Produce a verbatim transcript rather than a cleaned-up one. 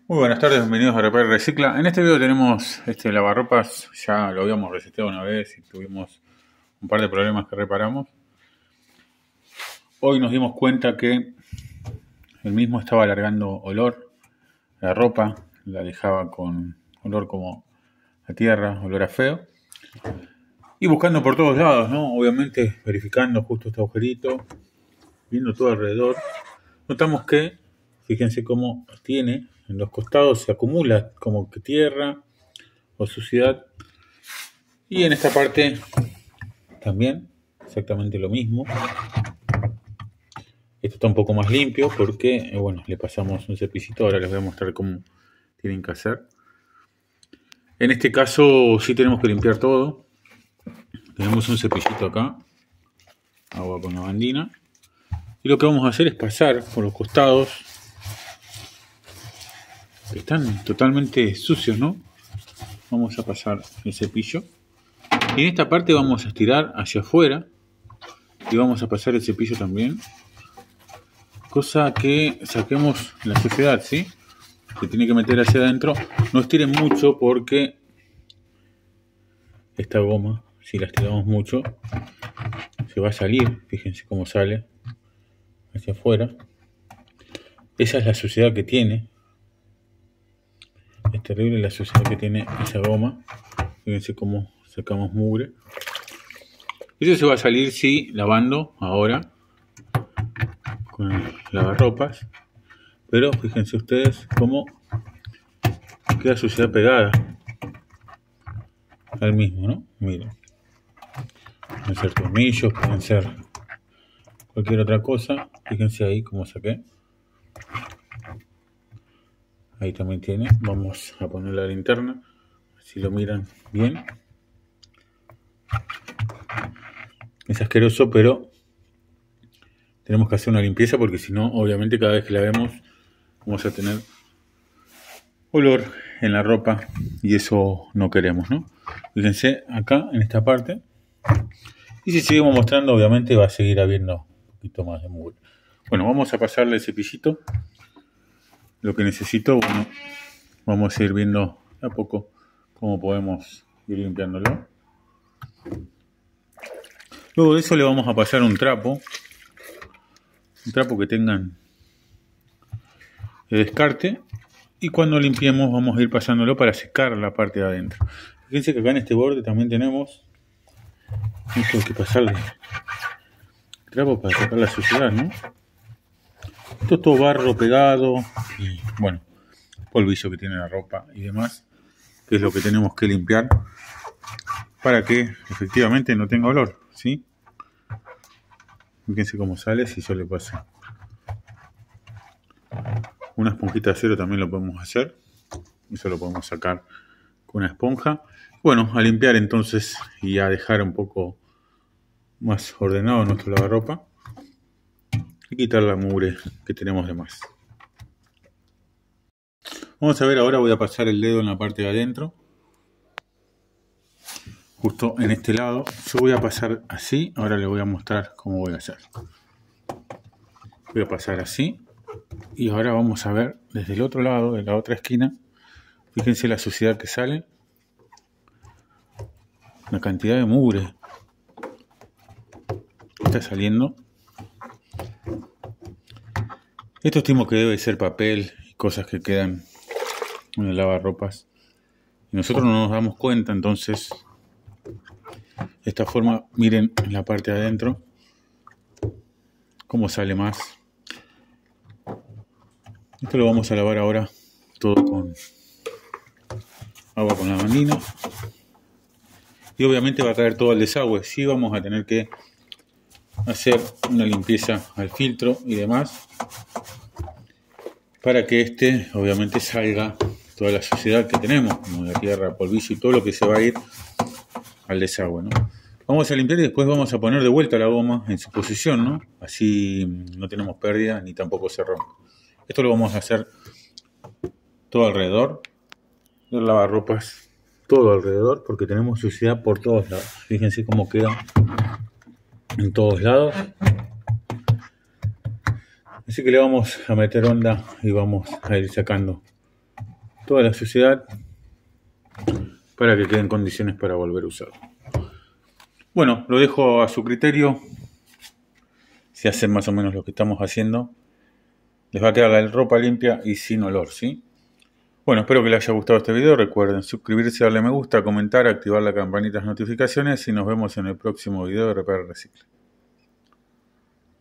Muy buenas tardes, bienvenidos a Repair Recicla. En este video tenemos este lavarropas, ya lo habíamos reseteado una vez y tuvimos un par de problemas que reparamos. Hoy nos dimos cuenta que el mismo estaba alargando olor, la ropa la dejaba con olor como a tierra, olor a feo. Y buscando por todos lados, ¿no? Obviamente verificando justo este agujerito, viendo todo alrededor. Notamos que, fíjense cómo tiene, en los costados se acumula como que tierra o suciedad. Y en esta parte también exactamente lo mismo. Esto está un poco más limpio porque, eh, bueno, le pasamos un cepillito. Ahora les voy a mostrar cómo tienen que hacer. En este caso sí tenemos que limpiar todo. Tenemos un cepillito acá, agua con lavandina. Y lo que vamos a hacer es pasar por los costados, que están totalmente sucios, ¿no? Vamos a pasar el cepillo. Y en esta parte vamos a estirar hacia afuera. Y vamos a pasar el cepillo también. Cosa que saquemos la suciedad, ¿sí? Se tiene que meter hacia adentro. No estiren mucho porque esta goma, si la estiramos mucho, se va a salir. Fíjense cómo sale hacia afuera. Esa es la suciedad que tiene. Es terrible la suciedad que tiene esa goma. Fíjense cómo sacamos mugre. Eso se va a salir, sí, lavando ahora con el lavarropas. Pero fíjense ustedes cómo queda suciedad pegada al mismo, ¿no? Miren. Pueden ser tornillos, pueden ser cualquier otra cosa. Fíjense ahí cómo saqué. Ahí también tiene. Vamos a poner la linterna. Si lo miran bien. Es asqueroso, pero tenemos que hacer una limpieza porque si no, obviamente cada vez que la vemos vamos a tener olor en la ropa y eso no queremos, ¿no? Fíjense acá en esta parte. Y si seguimos mostrando, obviamente va a seguir habiendo un poquito más de mugre. Bueno, vamos a pasarle el cepillito. Lo que necesito, bueno, vamos a ir viendo a poco cómo podemos ir limpiándolo. Luego de eso le vamos a pasar un trapo. Un trapo que tengan de descarte. Y cuando limpiemos vamos a ir pasándolo para secar la parte de adentro. Fíjense que acá en este borde también tenemos... Esto hay que pasarle trapo para sacar la suciedad, ¿no? Esto es todo barro pegado y, bueno, polvillo que tiene la ropa y demás, que es lo que tenemos que limpiar para que efectivamente no tenga olor, ¿sí? Fíjense cómo sale si yo le paso una esponjita de acero, también lo podemos hacer. Eso lo podemos sacar con una esponja. Bueno, a limpiar entonces y a dejar un poco más ordenado nuestro lavarropa y quitar la mugre que tenemos de más. Vamos a ver ahora, voy a pasar el dedo en la parte de adentro, justo en este lado. Yo voy a pasar así, ahora les voy a mostrar cómo voy a hacer. Voy a pasar así y ahora vamos a ver desde el otro lado, de la otra esquina. Fíjense la suciedad que sale, la cantidad de mugre está saliendo. Esto estimo que debe ser papel y cosas que quedan en el lavarropas y nosotros no nos damos cuenta. Entonces de esta forma, miren en la parte de adentro cómo sale más. Esto lo vamos a lavar ahora todo con agua con lavandina y obviamente va a caer todo el desagüe. Sí, vamos a tener que hacer una limpieza al filtro y demás para que este obviamente salga toda la suciedad que tenemos, como la tierra, polvillo y todo lo que se va a ir al desagüe, ¿no? Vamos a limpiar y después vamos a poner de vuelta la goma en su posición, ¿no? Así no tenemos pérdida ni tampoco se rompe. Esto lo vamos a hacer todo alrededor del lavarropas, todo alrededor, porque tenemos suciedad por todos lados. Fíjense cómo queda en todos lados. Así que le vamos a meter onda y vamos a ir sacando toda la suciedad para que quede en condiciones para volver a usarlo. Bueno, lo dejo a su criterio. Si hacen más o menos lo que estamos haciendo, les va a quedar la ropa limpia y sin olor, ¿sí? Bueno, espero que les haya gustado este video. Recuerden suscribirse, darle me gusta, comentar, activar la campanita de notificaciones y nos vemos en el próximo video de Repara Recicle.